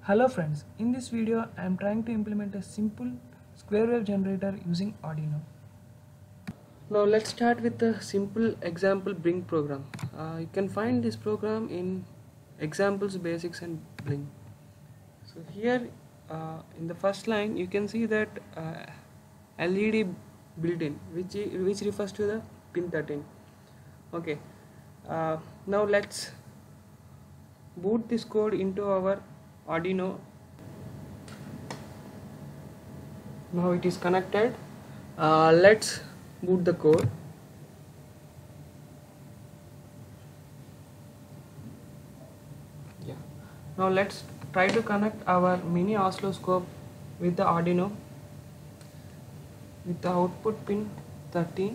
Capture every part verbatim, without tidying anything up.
Hello friends, in this video I am trying to implement a simple square wave generator using Arduino. Now let's start with the simple example Bring program. Uh, you can find this program in examples basics and Bring. So here uh, in the first line you can see that uh, L E D built in which, which refers to the pin thirteen. Okay, uh, now let's boot this code into our Arduino. Now it is connected. Uh, let's boot the code. Yeah. Now let's try to connect our mini oscilloscope with the Arduino with the output pin thirteen.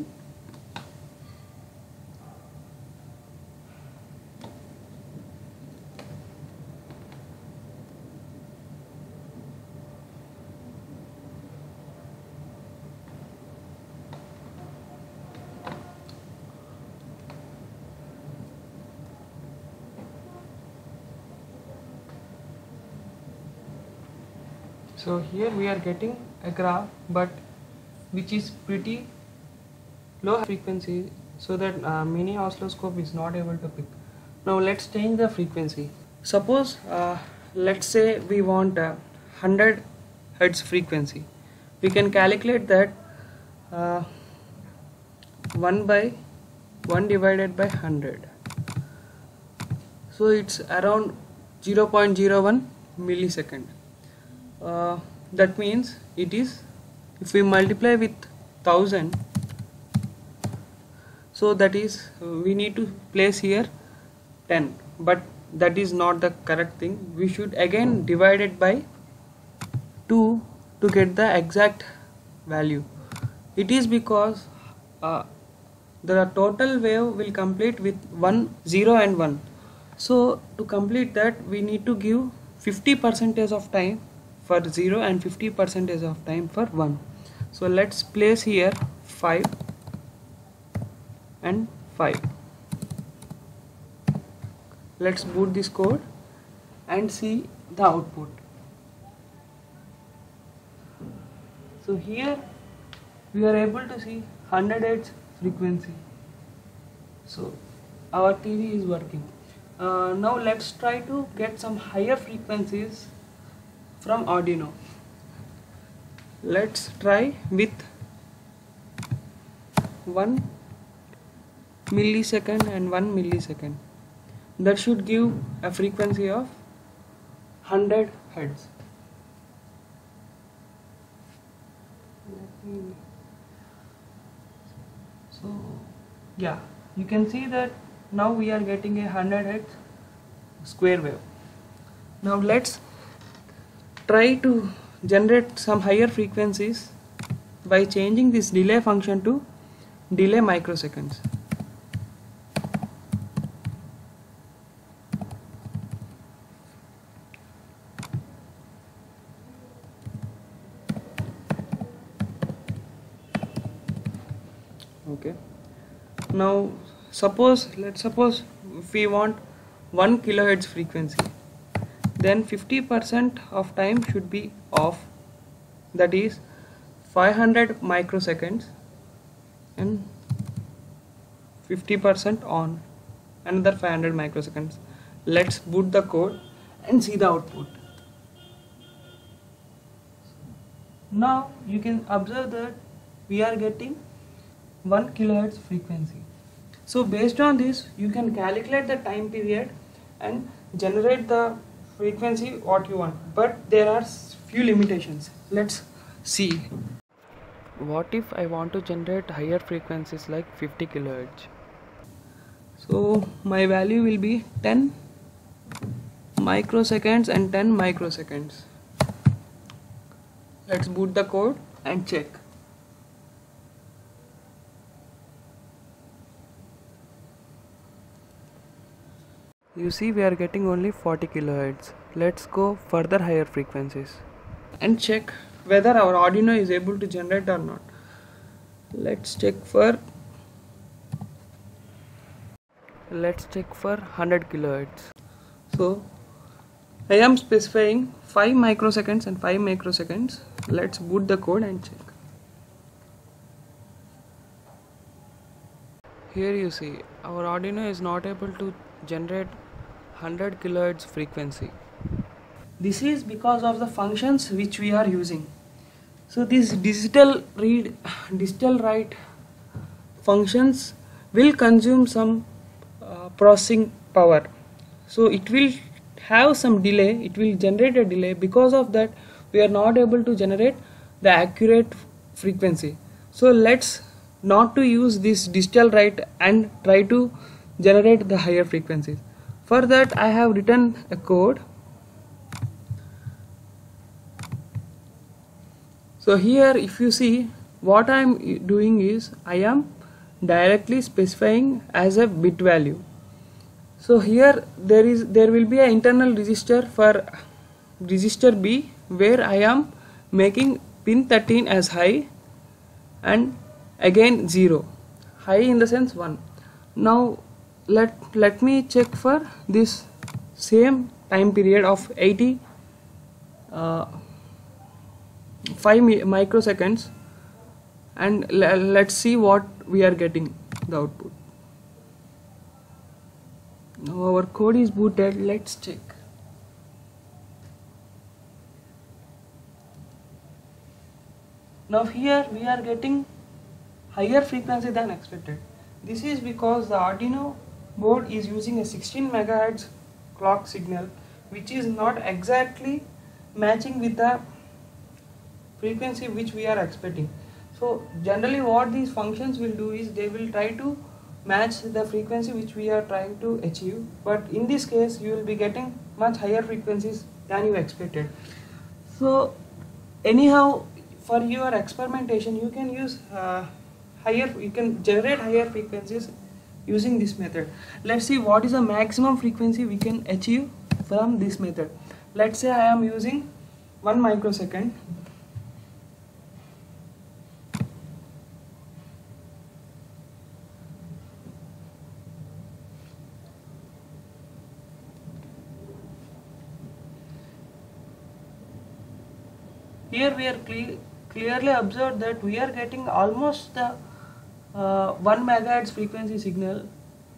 So here we are getting a graph, but which is pretty low frequency, so that uh, mini oscilloscope is not able to pick. Now let's change the frequency. Suppose uh, let's say we want a one hundred hertz frequency. We can calculate that uh, one by one divided by one hundred. So it's around zero point zero one millisecond. Uh, that means it is, if we multiply with one thousand, so that is uh, we need to place here ten, but that is not the correct thing. We should again divide it by two to get the exact value. It is because uh, the total wave will complete with one, zero and one. So to complete that we need to give fifty percent of time for zero and fifty percent of time for one. So let's place here five and five. Let's boot this code and see the output. So here we are able to see one hundred hertz frequency. So our T V is working. Uh, now let's try to get some higher frequencies from Arduino. Let's try with one millisecond and one millisecond. That should give a frequency of one hundred hertz. So yeah, you can see that now we are getting a one hundred hertz square wave. Now let's try to generate some higher frequencies by changing this delay function to delay microseconds. Okay, now suppose let's suppose if we want one kilohertz frequency, then fifty percent of time should be off, that is five hundred microseconds, and fifty percent on, another five hundred microseconds. Let's boot the code and see the output. Now you can observe that we are getting one kilohertz frequency. So based on this you can calculate the time period and generate the frequency what you want, but there are few limitations. Let's see. What if I want to generate higher frequencies like fifty kilohertz? So my value will be ten microseconds and ten microseconds. Let's boot the code and check. You see we are getting only forty kilohertz. Let's go further higher frequencies and check whether our Arduino is able to generate or not. Let's check for let's check for one hundred kilohertz. So I am specifying five microseconds and five microseconds. Let's boot the code and check. Here you see our Arduino is not able to generate one hundred kilohertz frequency. This is because of the functions which we are using. So this digital read, digital write functions will consume some uh, processing power. So it will have some delay, it will generate a delay. Because of that we are not able to generate the accurate frequency. So let's not to use this digital write and try to generate the higher frequencies. For that I have written a code. So here if you see, what I am doing is I am directly specifying as a bit value. So here there is there will be an internal register for register B, where I am making pin thirteen as high and again zero, high in the sense one. Now let let me check for this same time period of eighty uh, five microseconds, and let's see what we are getting the output. Now our code is booted. Let's check. Now here we are getting higher frequency than expected. This is because the Arduino board is using a sixteen megahertz clock signal, which is not exactly matching with the frequency which we are expecting. So generally what these functions will do is they will try to match the frequency which we are trying to achieve, but in this case you will be getting much higher frequencies than you expected. So anyhow, for your experimentation you can use uh, higher, you can generate higher frequencies using this method. Let's see what is the maximum frequency we can achieve from this method. Let's say I am using one microsecond. Here we are cle clearly observed that we are getting almost the uh, one megahertz frequency signal,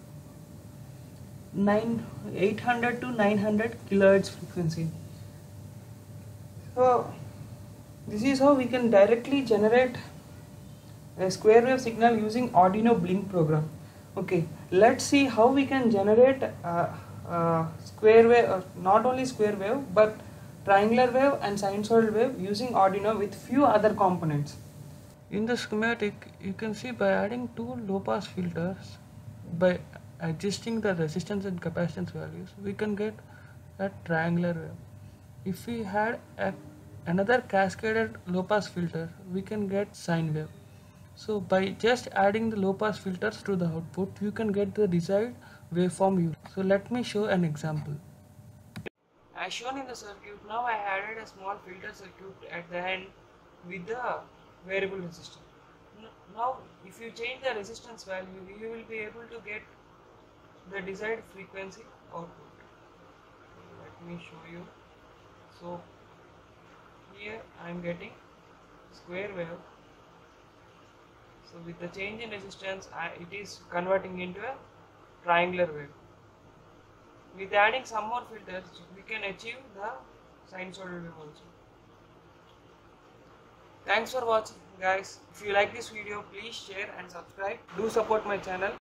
nine eight hundred to nine hundred kilohertz frequency. So this is how we can directly generate a square wave signal using Arduino Blink program. Okay, let's see how we can generate uh, uh, square wave, uh, not only square wave but triangular wave and sinusoidal wave using Arduino with few other components. In the schematic you can see, by adding two low pass filters, by adjusting the resistance and capacitance values, we can get a triangular wave. If we had a, another cascaded low pass filter, we can get sine wave. So by just adding the low pass filters to the output, you can get the desired waveform used. So let me show an example. As shown in the circuit, now I added a small filter circuit at the end with the variable resistance. Now if you change the resistance value, you will be able to get the desired frequency output. Let me show you. So here I am getting square wave. So with the change in resistance, I, it is converting into a triangular wave. With adding some more filters, we can achieve the sinusoidal wave also. Thanks for watching guys. If you like this video, please share and subscribe. Do support my channel.